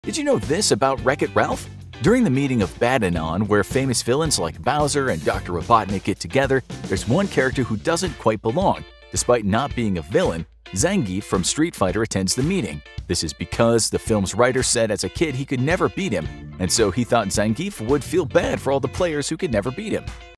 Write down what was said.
Did you know this about Wreck-It Ralph? During the meeting of Bad-Anon, where famous villains like Bowser and Dr. Robotnik get together, there's one character who doesn't quite belong. Despite not being a villain, Zangief from Street Fighter attends the meeting. This is because the film's writer said as a kid he could never beat him, and so he thought Zangief would feel bad for all the players who could never beat him.